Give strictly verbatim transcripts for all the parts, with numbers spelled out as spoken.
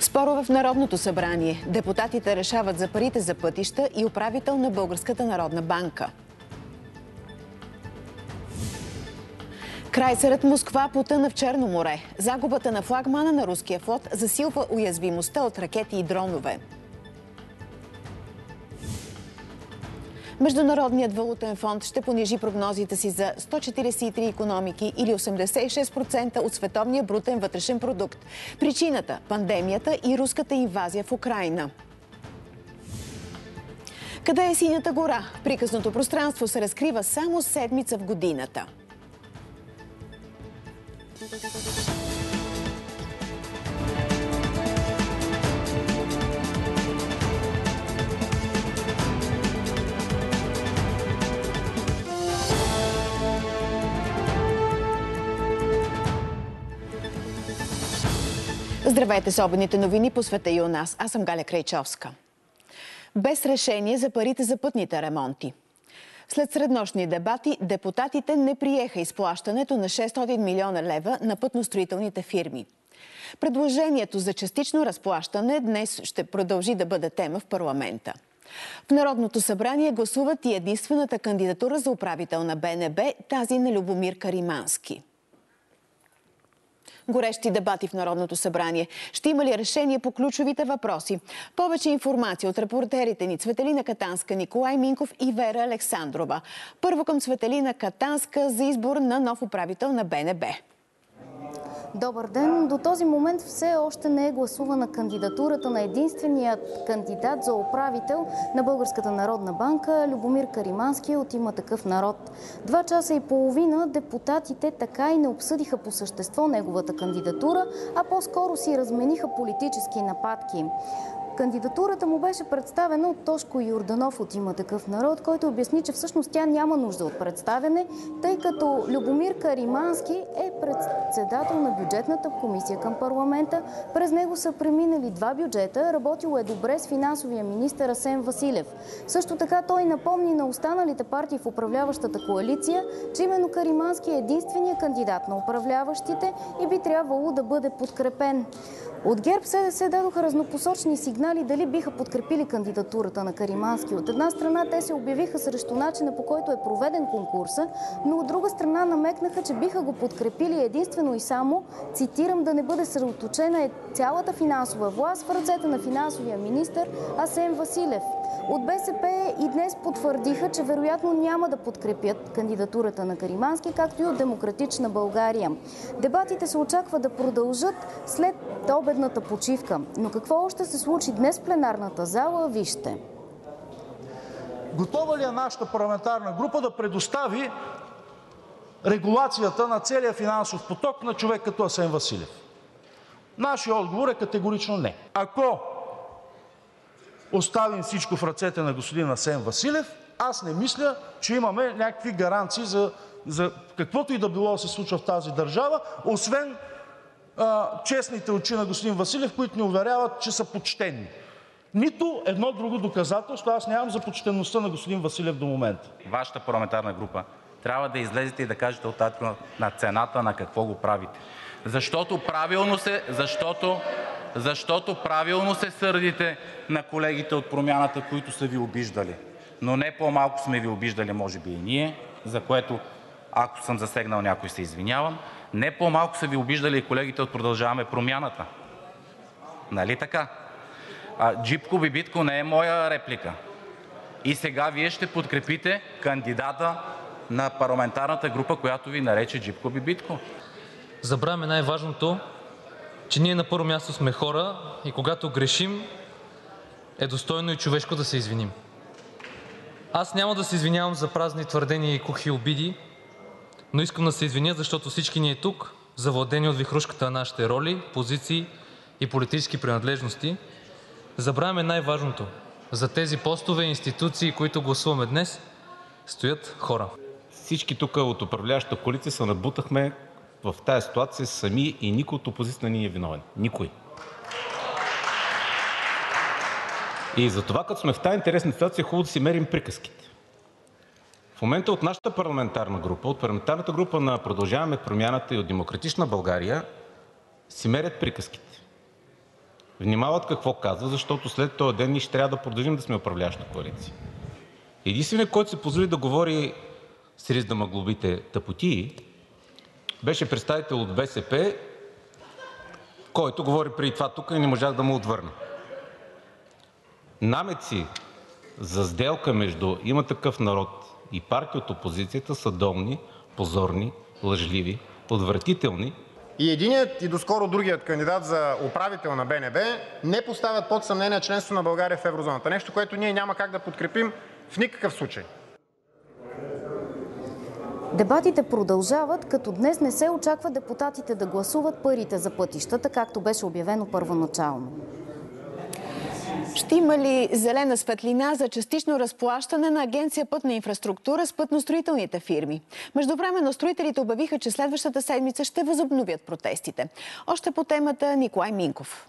Спорове в Народното събрание. Депутатите решават за парите за пътища и управител на Българската народна банка. Крайцерът Москва потъна в Черно море. Загубата на флагмана на руския флот засилва уязвимостта от ракети и дронове. Международният валутен фонд ще понижи прогнозите си за сто четиридесет и три икономики или осемдесет и шест процента от световния брутен вътрешен продукт. Причината – пандемията и руската инвазия в Украйна. Къде е синята гора? Приказното пространство се разкрива само седмица в годината. Здравейте с обедните новини по света и у нас. Аз съм Галя Крайчовска. Без решение за парите за пътните ремонти. След среднощни дебати, депутатите не приеха изплащането на шестстотин милиона лева на пътностроителните фирми. Предложението за частично разплащане днес ще продължи да бъде тема в парламента. В Народното събрание гласуват и единствената кандидатура за управител на Б Н Б, тази на Любомир Каримански. Горещи дебати в Народното събрание. Ще има ли решение по ключовите въпроси? Повече информация от репортерите ни Цветелина Катанска, Николай Минков и Вера Александрова. Първо към Цветелина Катанска за избор на нов управител на Б Н Б. Добър ден! До този момент все още не е гласувана кандидатурата на единственият кандидат за управител на Българската народна банка Любомир Каримански от Има такъв народ. Два часа и половина депутатите така и не обсъдиха по същество неговата кандидатура, а по-скоро си размениха политически нападки. Кандидатурата му беше представена от Тошко Йорданов от Има такъв народ, който обясни, че всъщност тя няма нужда от представяне, тъй като Любомир Каримански е председател на бюджетната комисия към парламента. През него са преминали два бюджета, работил е добре с финансовия министър Асен Василев. Също така той напомни на останалите партии в управляващата коалиция, че именно Каримански е единствения кандидат на управляващите и би трябвало да бъде подкрепен. От ГЕРБ СДС дадоха разнопосочни сигнали дали биха подкрепили кандидатурата на Каримански. От една страна те се обявиха срещу начина, по който е проведен конкурса, но от друга страна намекнаха, че биха го подкрепили единствено и само, цитирам, да не бъде съсредоточена е цялата финансова власт в ръцете на финансовия министър Асен Василев. От Б С П и днес потвърдиха, че вероятно няма да подкрепят кандидатурата на Каримански, както и от Демократична България. Дебатите се очаква да продължат след обедната почивка. Но какво още се случи днес в пленарната зала, вижте. Готова ли е нашата парламентарна група да предостави регулацията на целия финансов поток на човек като Асен Василев? Нашият отговор е категорично не. Ако оставим всичко в ръцете на господин Асен Василев, аз не мисля, че имаме някакви гаранции за, за каквото и да било да се случва в тази държава, освен а, честните очи на господин Василев, които ни уверяват, че са почтени. Нито едно друго доказателство аз нямам за почтеността на господин Василев до момента. Вашата парламентарна група трябва да излезете и да кажете от тази на цената на какво го правите. Защото правилно се, защото, защото правилно се сърдите на колегите от Промяната, които са ви обиждали. Но не по-малко сме ви обиждали, може би и ние, за което, ако съм засегнал някой, се извинявам. Не по-малко са ви обиждали и колегите от Продължаваме Промяната. Нали така? А, Джипко Бибитко не е моя реплика. И сега вие ще подкрепите кандидата на парламентарната група, която ви нарече Джипко Бибитко. Забравяме най-важното, че ние на първо място сме хора и когато грешим, е достойно и човешко да се извиним. Аз няма да се извинявам за празни твърдения и кухи обиди, но искам да се извиня, защото всички ние тук, завладени от вихрушката на нашите роли, позиции и политически принадлежности, забравяме най-важното. За тези постове и институции, които гласуваме днес, стоят хора. Всички тук от управляващата коалиция се набутахме в тази ситуация сами и никой от опозицията не е виновен. Никой. И затова, като сме в тази интересна ситуация, е хубаво да си мерим приказките. В момента от нашата парламентарна група, от парламентарната група на Продължаваме Промяната и от Демократична България си мерят приказките. внимават какво казва, защото след този ден ние ще трябва да продължим да сме управляваща коалиция. Единственият, който се позволи да говори с риск да ме глобите тъпотии, беше представител от БСП, който говори преди това тук и не можах да му отвърна. Намеци за сделка между „Има такъв народ“ и партии от опозицията са долни, позорни, лъжливи, отвратителни. И единият, и доскоро другият кандидат за управител на Б Н Б не поставят под съмнение членството на България в еврозоната. Нещо, което ние няма как да подкрепим в никакъв случай. Дебатите продължават, като днес не се очаква депутатите да гласуват парите за пътищата, както беше обявено първоначално. Ще има ли зелена светлина за частично разплащане на Агенция Пътна инфраструктура с пътностроителните фирми? Междувременно строителите обявиха, че следващата седмица ще възобновят протестите. Още по темата Николай Минков.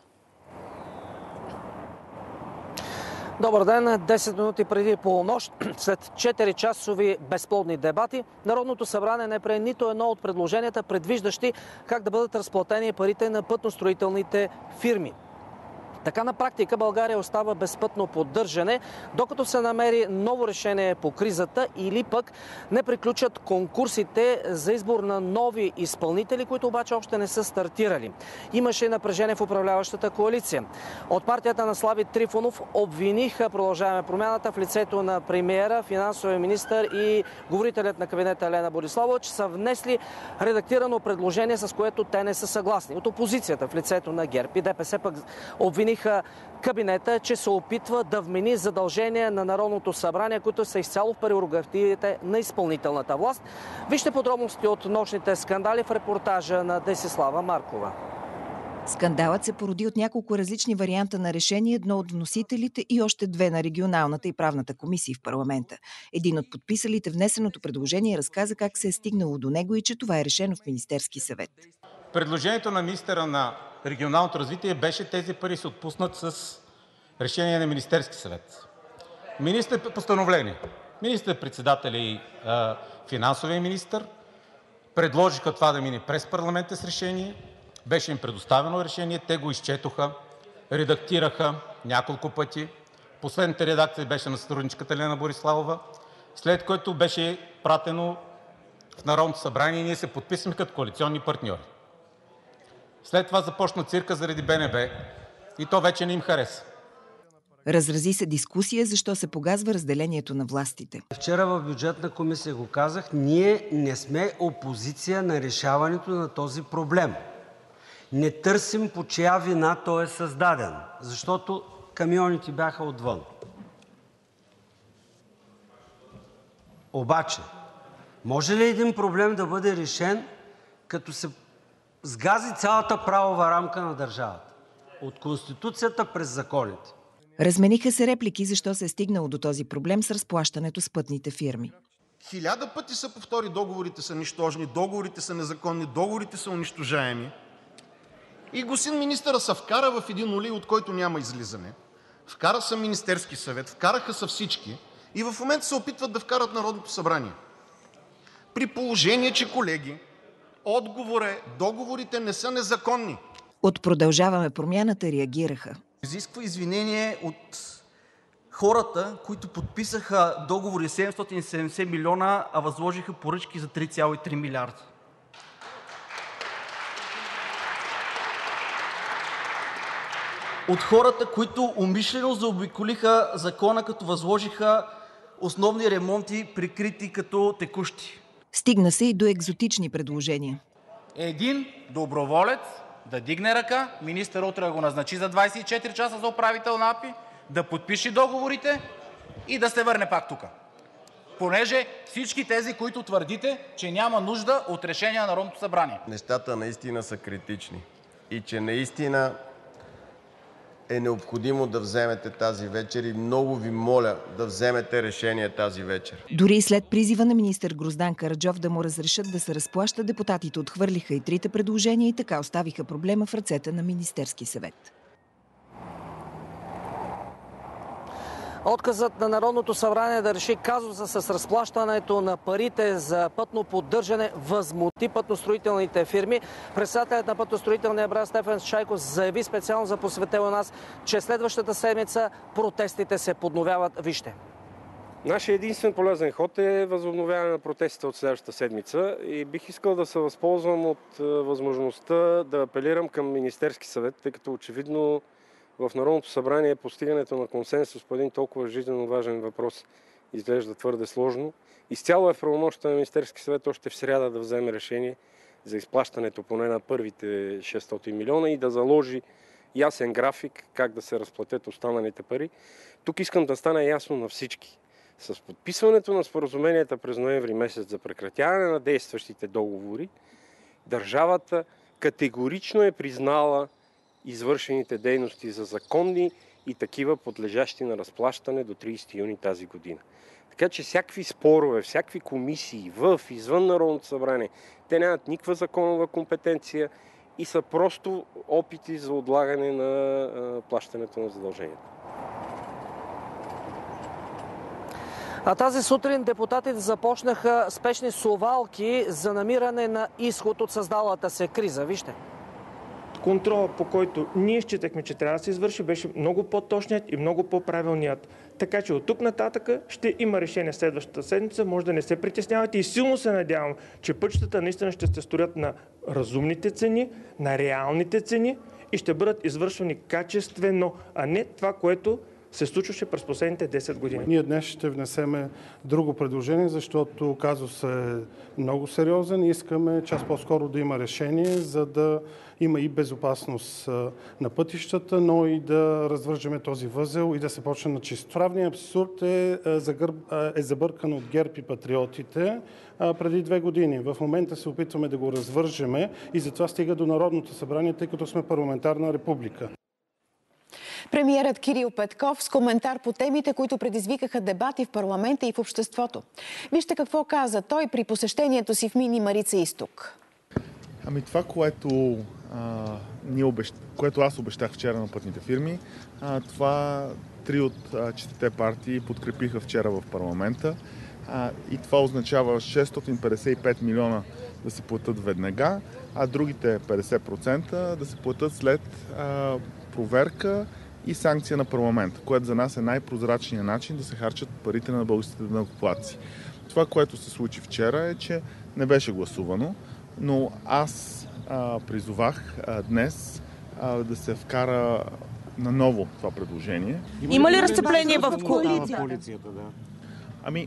Добър ден! десет минути преди полунощ, след четири часови безплодни дебати, Народното събрание не прие нито едно от предложенията, предвиждащи как да бъдат разплатени парите на пътностроителните фирми. Така на практика България остава без пътно поддържане, докато се намери ново решение по кризата или пък не приключат конкурсите за избор на нови изпълнители, които обаче още не са стартирали. Имаше напрежение в управляващата коалиция. От партията на Слави Трифонов обвиниха Продължаваме промяната в лицето на премиера, финансовия министър и говорителят на кабинета Лена Бориславова, че са внесли редактирано предложение, с което те не са съгласни. От опозицията в лицето на ГЕРБ и Д П С пък обвини кабинета, че се опитва да вмени задължения на Народното събрание, които са изцяло в прерогативите на изпълнителната власт. Вижте подробности от нощните скандали в репортажа на Десислава Маркова. Скандалът се породи от няколко различни варианта на решение, едно от вносителите и още две на регионалната и правната комисии в парламента. Един от подписалите внесеното предложение разказа как се е стигнало до него и че това е решено в Министерски съвет. Предложението на министъра на регионалното развитие беше тези пари се отпуснат с решение на Министерски съвет. Министър постановление. Министър-председателя и а, финансовия министър предложиха това да мине през парламента с решение. Беше им предоставено решение, те го изчетоха, редактираха няколко пъти. Последната редакция беше на сътрудничката Лена Бориславова, след което беше пратено в Народното събрание и ние се подписахме като коалиционни партньори. След това започна цирка заради Б Н Б и то вече не им хареса. Разрази се дискусия, защо се погазва разделението на властите. Вчера в бюджетна комисия го казах, ние не сме опозиция на решаването на този проблем. Не търсим по чия вина той е създаден, защото камионите бяха отвън. Обаче, може ли един проблем да бъде решен, като се сгази цялата правова рамка на държавата? От Конституцията през законите. Размениха се реплики, защо се е стигнало до този проблем с разплащането с пътните фирми. Хиляда пъти са повтори, договорите са нищожни, договорите са незаконни, договорите са унищожаеми. И господин министъра се вкара в един улей, от който няма излизане. Вкара се Министерски съвет, вкараха се всички и в момента се опитват да вкарат Народното събрание. При положение, че, колеги, отговор е, договорите не са незаконни. От Продължаваме промяната реагираха. Изисква извинение от хората, които подписаха договори седемстотин и седемдесет милиона, а възложиха поръчки за три цяло и три милиарда. От хората, които умишлено заобиколиха закона, като възложиха основни ремонти, прикрити като текущи. Стигна се и до екзотични предложения. Един доброволец да дигне ръка, министър утре да го назначи за двадесет и четири часа за управител на АПИ, да подпише договорите и да се върне пак тук. Понеже всички тези, които твърдите, че няма нужда от решение на Народното събрание. Нещата наистина са критични и че наистина е необходимо да вземете тази вечер и много ви моля да вземете решение тази вечер. Дори и след призива на министър Гроздан Караджов да му разрешат да се разплаща, депутатите отхвърлиха и трите предложения и така оставиха проблема в ръцете на Министерски съвет. Отказът на Народното събрание да реши казуса с разплащането на парите за пътно поддържане възмути пътностроителните фирми. Председателят на пътностроителния брат Стефан Шайков заяви специално за Просветел у нас, че следващата седмица протестите се подновяват. Вижте. Нашия единствен полезен ход е възобновяване на протестите от следващата седмица и бих искал да се възползвам от възможността да апелирам към Министерски съвет, тъй като очевидно в Народното събрание постигането на консенсус по един толкова жизненно важен въпрос изглежда твърде сложно. Изцяло е в правомощията на Министерски съвет още в сряда да вземе решение за изплащането поне на първите шестстотин милиона и да заложи ясен график как да се разплатят останалите пари. Тук искам да стане ясно на всички. С подписването на споразуменията през ноември месец за прекратяване на действащите договори, държавата категорично е признала извършените дейности за законни и такива подлежащи на разплащане до тридесети юни тази година. Така че всякакви спорове, всякакви комисии в, извън Народното събрание, те нямат никаква законова компетенция и са просто опити за отлагане на а, плащането на задълженията. А тази сутрин депутатите започнаха спешни совалки за намиране на изход от създалата се криза. Вижте. Контрола, по който ние считахме, че трябва да се извърши, беше много по-точният и много по-правилният. Така че от тук нататък ще има решение следващата седмица. Може да не се притеснявате и силно се надявам, че пътищата наистина ще се строят на разумните цени, на реалните цени и ще бъдат извършвани качествено, а не това, което се случваше през последните десет години. Ние днес ще внесеме друго предложение, защото казусът е много сериозен и искаме час по-скоро да има решение, за да има и безопасност на пътищата, но и да развържеме този възел и да се почне на чисто. Правният абсурд е, е забъркан от ГЕРБ и патриотите преди две години. В момента се опитваме да го развържеме и затова стига до Народното събрание, тъй като сме парламентарна република. Премиерът Кирил Петков с коментар по темите, които предизвикаха дебати в парламента и в обществото. Вижте какво каза той при посещението си в Мини Марица изток. Ами това, което, а, ние обещ... което аз обещах вчера на пътните фирми, а, това три от а, четирите партии подкрепиха вчера в парламента. А, и това означава шестстотин петдесет и пет милиона да се платят веднага, а другите петдесет процента да се платят след а, проверка и санкция на парламента, което за нас е най-прозрачният начин да се харчат парите на българските данъкоплатци. Това, което се случи вчера, е, че не беше гласувано, но аз а, призовах а, днес а, да се вкара наново това предложение. Има ли разцепление в коалицията? Да. Ами,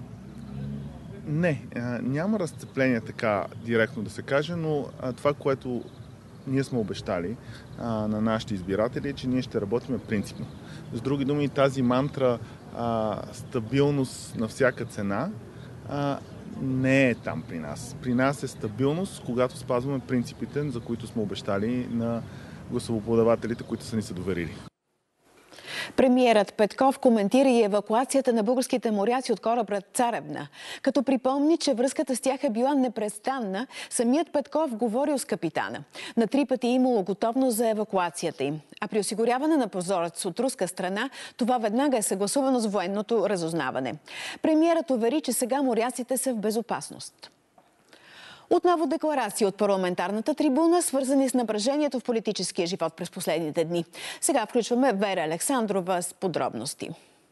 не, а, няма разцепление така директно да се каже, но а, това, което ние сме обещали а, на нашите избиратели, е, че ние ще работим принципно. С други думи, тази мантра а, стабилност на всяка цена а, не е там при нас. При нас е стабилност, когато спазваме принципите, за които сме обещали на гласоподавателите, които са ни се доверили. Премиерът Петков коментира и евакуацията на българските моряци от кораба Царевна. Като припомни, че връзката с тях е била непрестанна, самият Петков говорил с капитана. На три пъти е имало готовност за евакуацията им. А при осигуряване на прозорец от руска страна, това веднага е съгласувано с военното разузнаване. Премиерът увери, че сега моряците са в безопасност. Отново декларации от парламентарната трибуна, свързани с напрежението в политическия живот през последните дни. Сега включваме Вера Александрова с подробности.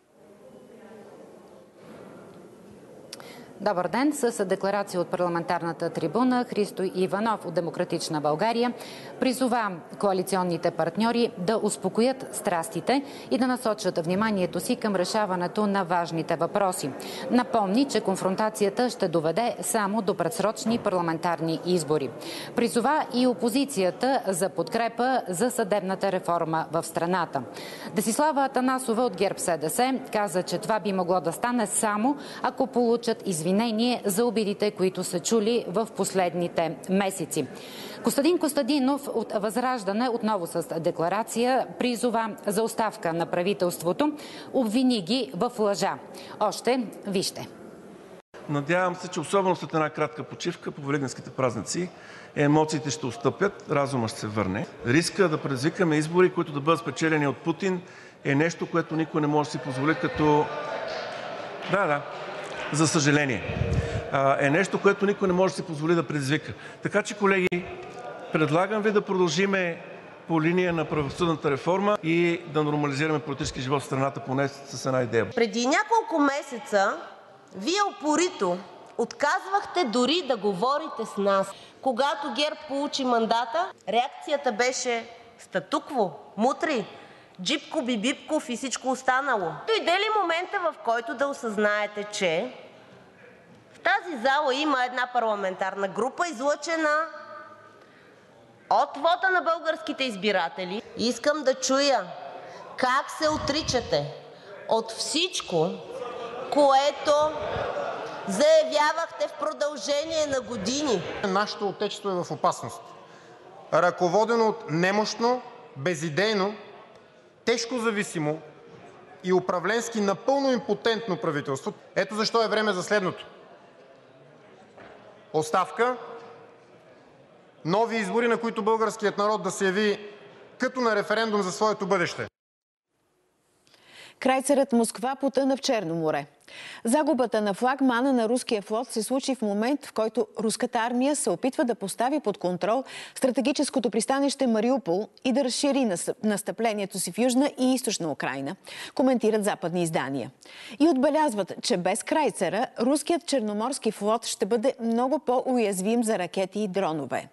Добър ден! С декларация от парламентарната трибуна Христо Иванов от Демократична България призова коалиционните партньори да успокоят страстите и да насочат вниманието си към решаването на важните въпроси. Напомни, че конфронтацията ще доведе само до предсрочни парламентарни избори. Призова и опозицията за подкрепа за съдебната реформа в страната. Десислава Атанасова от ГЕРБ СДС каза, че това би могло да стане само ако получат извинение за обидите, които са чули в последните месеци. Костадин Костадинов от Възраждане отново с декларация призова за оставка на правителството, обвини ги в лъжа. Още вижте. Надявам се, че особено след една кратка почивка по великденските празници емоциите ще отстъпят, разумът ще се върне. Риска да предизвикаме избори, които да бъдат спечелени от Путин, е нещо, което никой не може да си позволи като... Да, да, за съжаление. Е нещо, което никой не може да си позволи да предизвика. Така че, колеги, предлагам ви да продължиме по линия на правосъдната реформа и да нормализираме политически живот в страната поне с една идея. Преди няколко месеца Вие упорито отказвахте дори да говорите с нас. Когато ГЕРБ получи мандата, реакцията беше статукво, мутри, джипко, бибипков и всичко останало. Дойде ли момента, в който да осъзнаете, че в тази зала има една парламентарна група, излъчена от вота на българските избиратели? Искам да чуя как се отричате от всичко, което заявявахте в продължение на години. Нашето отечество е в опасност. Ръководено от немощно, безидейно, тежко зависимо и управленски напълно импотентно правителство. Ето защо е време за следното: оставка, нови избори, на които българският народ да се яви като на референдум за своето бъдеще. Крайцерът Москва потъна в Черно море. Загубата на флагмана на руския флот се случи в момент, в който руската армия се опитва да постави под контрол стратегическото пристанище Мариупол и да разшири настъплението си в Южна и Източна Украйна, коментират западни издания. И отбелязват, че без крайцера руският черноморски флот ще бъде много по-уязвим за ракети и дронове.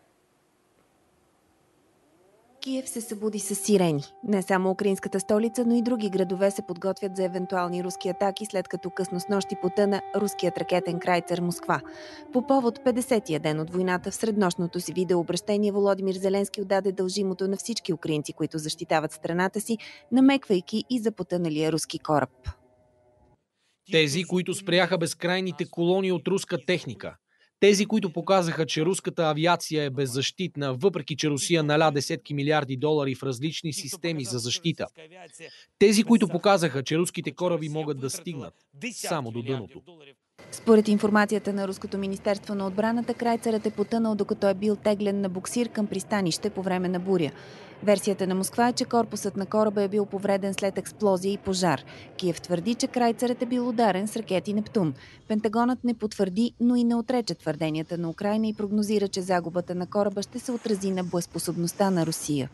Киев се събуди с сирени. Не само украинската столица, но и други градове се подготвят за евентуални руски атаки, след като късно снощи потъна руският ракетен крайцер Москва. По повод петдесетия ден от войната в среднощното си видеообращение Володимир Зеленски отдаде дължимото на всички украинци, които защитават страната си, намеквайки и за потъналия руски кораб. Тези, които спряха безкрайните колони от руска техника. Тези, които показаха, че руската авиация е беззащитна, въпреки че Русия наля десетки милиарди долари в различни системи за защита. Тези, които показаха, че руските кораби могат да стигнат само до дъното. Според информацията на Руското министерство на отбраната, крайцерът е потънал, докато е бил теглен на буксир към пристанище по време на буря. Версията на Москва е, че корпусът на кораба е бил повреден след експлозия и пожар. Киев твърди, че крайцерът е бил ударен с ракети Нептун. Пентагонът не потвърди, но и не отрече твърденията на Украйна и прогнозира, че загубата на кораба ще се отрази на боеспособността на Русия.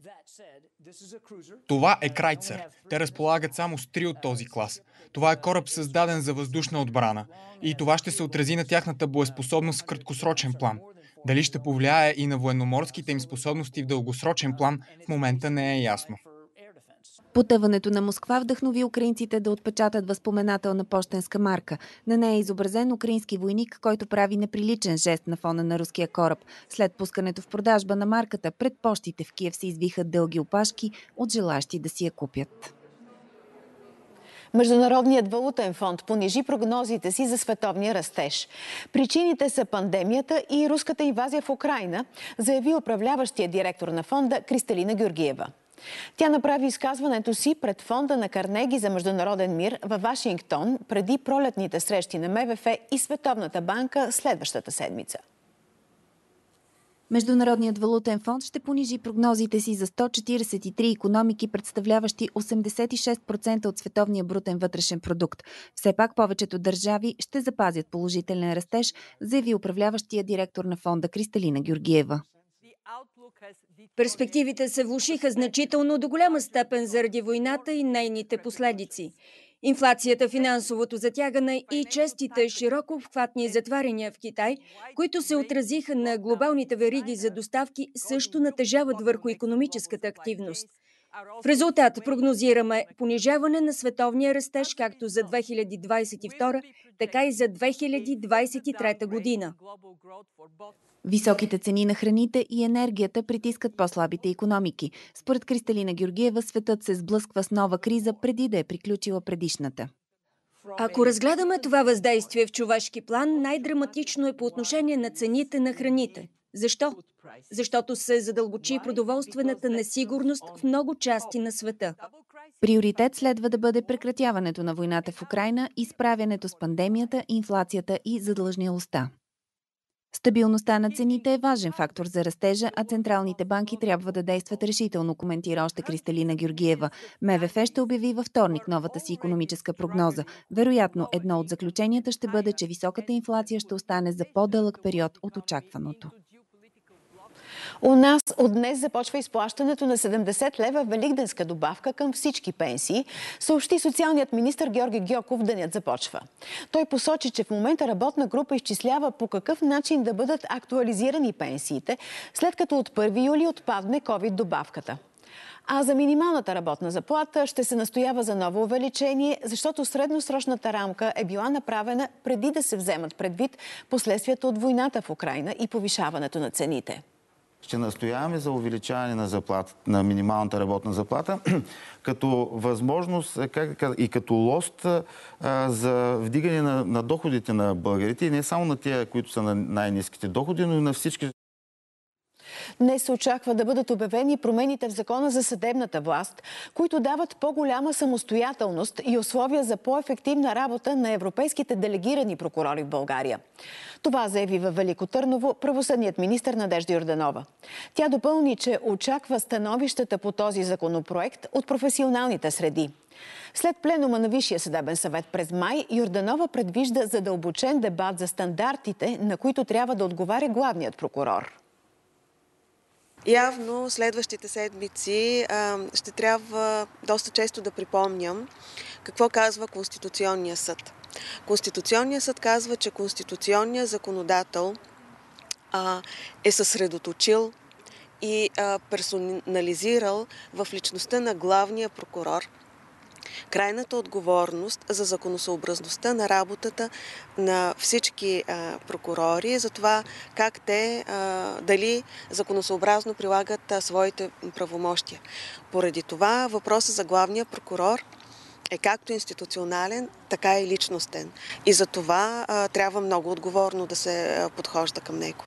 Това е крайцер. Те разполагат само с три от този клас. Това е кораб, създаден за въздушна отбрана. И това ще се отрази на тяхната боеспособност в краткосрочен план. Дали ще повлияе и на военноморските им способности в дългосрочен план, в момента не е ясно. Потъването на Москва вдъхнови украинците да отпечатат възпоменателна пощенска марка. На нея е изобразен украински войник, който прави неприличен жест на фона на руския кораб. След пускането в продажба на марката, пред пощите в Киев се извиха дълги опашки от желащи да си я купят. Международният валутен фонд понижи прогнозите си за световния растеж. Причините са пандемията и руската инвазия в Украйна, заяви управляващия директор на фонда Кристалина Георгиева. Тя направи изказването си пред фонда на Карнеги за международен мир във Вашингтон преди пролетните срещи на М В Ф и Световната банка следващата седмица. Международният валутен фонд ще понижи прогнозите си за сто четиридесет и три икономики, представляващи осемдесет и шест процента от световния брутен вътрешен продукт. Все пак повечето държави ще запазят положителен растеж, заяви управляващия директор на фонда Кристалина Георгиева. Перспективите се влошиха значително до голяма степен заради войната и нейните последици. Инфлацията, финансовото затягане и честите широко обхватни затваряния в Китай, които се отразиха на глобалните вериги за доставки, също натежават върху икономическата активност. В резултат прогнозираме понижаване на световния растеж както за две хиляди двадесет и втора, така и за две хиляди двадесет и трета година. Високите цени на храните и енергията притискат по-слабите икономики. Според Кристалина Георгиева, светът се сблъсква с нова криза преди да е приключила предишната. Ако разгледаме това въздействие в човешки план, най-драматично е по отношение на цените на храните. Защо? Защото се задълбочи продоволствената несигурност в много части на света. Приоритет следва да бъде прекратяването на войната в Украйна и справянето с пандемията, инфлацията и задлъжнялостта. Стабилността на цените е важен фактор за растежа, а централните банки трябва да действат решително, коментира още Кристалина Георгиева. МВФ ще обяви във вторник новата си икономическа прогноза. Вероятно, едно от заключенията ще бъде, че високата инфлация ще остане за по-дълъг период от очакваното. У нас от днес започва изплащането на седемдесет лева великденска добавка към всички пенсии, съобщи социалният министър Георги Гьоков. Денят започва. Той посочи, че в момента работна група изчислява по какъв начин да бъдат актуализирани пенсиите, след като от първи юли отпадне ковид добавката. А за минималната работна заплата ще се настоява за ново увеличение, защото средносрочната рамка е била направена преди да се вземат предвид последствията от войната в Украйна и повишаването на цените. Ще настояваме за увеличаване на, заплата, на минималната работна заплата, като възможност как, и като лост а, за вдигане на, на доходите на българите, и не само на тия, които са на най-ниските доходи, но и на всички. Днес се очаква да бъдат обявени промените в Закона за съдебната власт, които дават по-голяма самостоятелност и условия за по-ефективна работа на европейските делегирани прокурори в България. Това заяви във Велико Търново правосъдният министър Надежда Йорданова. Тя допълни, че очаква становищата по този законопроект от професионалните среди. След пленума на Висшия съдебен съвет през май, Йорданова предвижда задълбочен дебат за стандартите, на които трябва да отговаря главният прокурор. Явно следващите седмици а, ще трябва доста често да припомням какво казва Конституционния съд. Конституционният съд казва, че конституционният законодател а, е съсредоточил и а, персонализирал в личността на главния прокурор крайната отговорност за законосъобразността на работата на всички а, прокурори, за това как те а, дали законосъобразно прилагат а, своите правомощия. Поради това въпросът за главния прокурор е както институционален, така и личностен. И за това а, трябва много отговорно да се а, подхожда към него.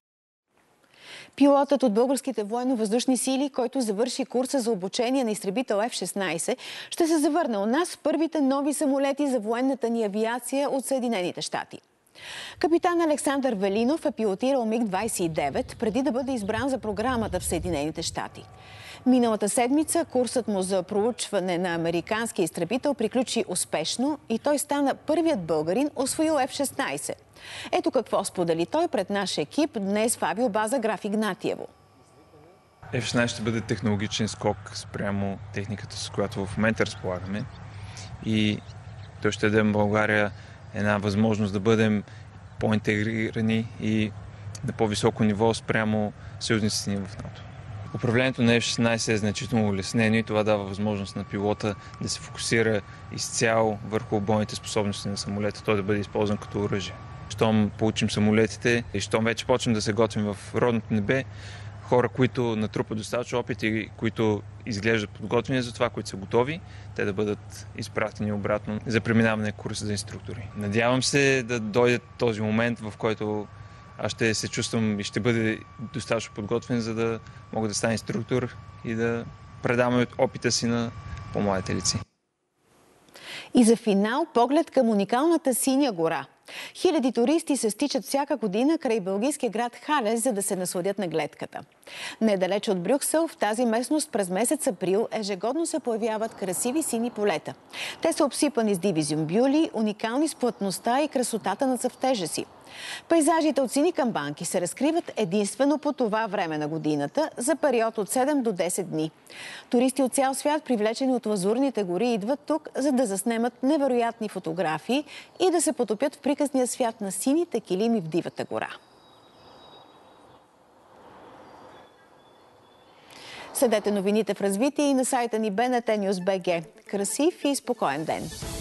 Пилотът от българските военно-въздушни сили, който завърши курса за обучение на изтребител Еф шестнайсет, ще се завърне у нас в първите нови самолети за военната ни авиация от Съединените щати. Капитан Александър Велинов е пилотирал Миг двайсет и девет преди да бъде избран за програмата в Съединените щати. Миналата седмица курсът му за проучване на американски изтребител приключи успешно и той стана първият българин, усвоил Еф шестнайсет. Ето какво сподели той пред наш екип днес в авиобаза Граф Игнатиево. Еф шестнайсет ще бъде технологичен скок спрямо техниката, с която в момента разполагаме. И той ще даде в България една възможност да бъдем по-интегрирани и на по-високо ниво спрямо съюзниците ни в НАТО. Управлението на Еф шестнайсет е значително улеснено и това дава възможност на пилота да се фокусира изцяло върху бойните способности на самолета, той да бъде използван като оръжие. Щом получим самолетите и щом вече почнем да се готвим в родното небе, хора, които натрупат достатъчно опит и които изглеждат подготвени за това, които са готови, те да бъдат изпратени обратно за преминаване курс за инструктори. Надявам се да дойде този момент, в който аз ще се чувствам и ще бъде достатъчно подготвен, за да мога да стана инструктор и да предам опита си на по-младите лици. И за финал поглед към уникалната Синя гора. Хиляди туристи се стичат всяка година край белгийския град Халес, за да се насладят на гледката. Недалеч от Брюксел, в тази местност през месец април ежегодно се появяват красиви сини полета. Те са обсипани с диви зюмбюли, уникални с плътността и красотата на цъфтежа си. Пейзажите от сини камбанки се разкриват единствено по това време на годината за период от седем до десет дни. Туристи от цял свят, привлечени от лазурните гори, идват тук, за да заснемат невероятни фотографии и да се потопят в приказния свят на сините килими в дивата гора. Следете новините в развитие и на сайта ни Б Н Т Нюз точка Б Г. Красив и спокоен ден!